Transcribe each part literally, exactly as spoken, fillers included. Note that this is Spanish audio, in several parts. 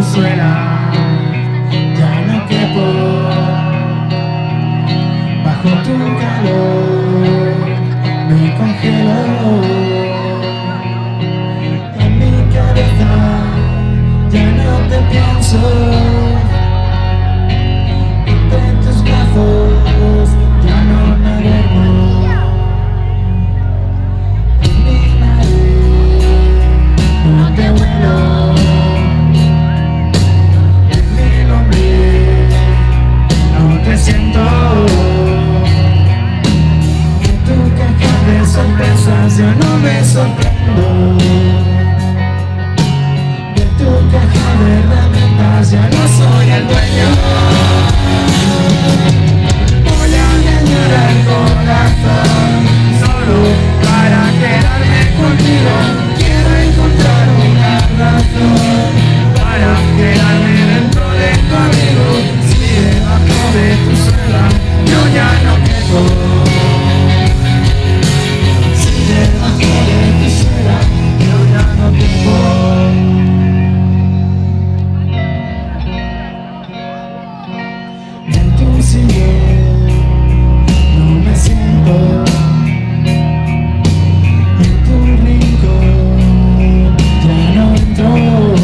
tu suela, ya no quepo bajo tu calor, me congelo en mi cabeza, ya no te pienso, entre tus brazos ya no me duermo, en mi nariz no te vuelo, en mi lombriz no te siento, en tu caja de sorpresas yo no me sorprendo, de tu caja de herramientas ya no soy el dueño. Voy a engañar al corazón solo para quedarme contigo. Quiero encontrar una razón para quedarme dentro de tu abrigo. Si debajo de tu suela yo ya no quepo, si debajo de tu suela yo ya no quepo. En tu sillón no me siento, en tu rincón ya no entro.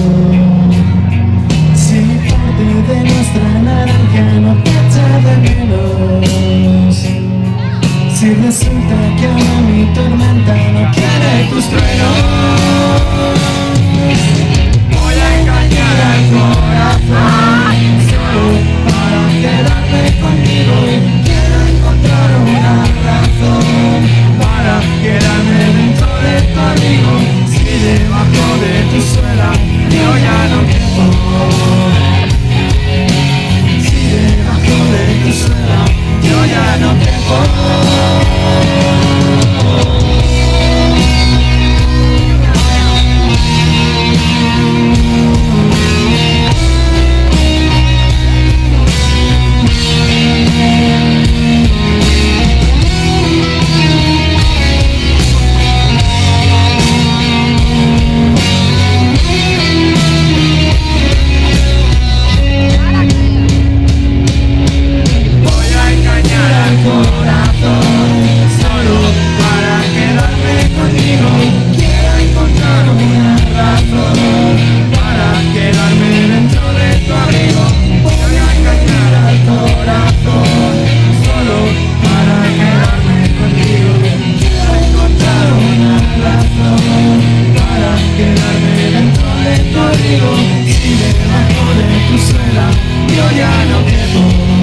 Si parte de nuestra naranja no te echa de menos, si resulta que ahora mi tormenta no quiere tus truenos, voy a engañar al corazón solo para quedarme contigo. Quiero encontrar una razón para quedarme dentro de tu abrigo. Si debajo de tu suela yo ya no quepo, si debajo de tu suela yo ya no quepo. Si debajo de tu suela yo ya no quepo.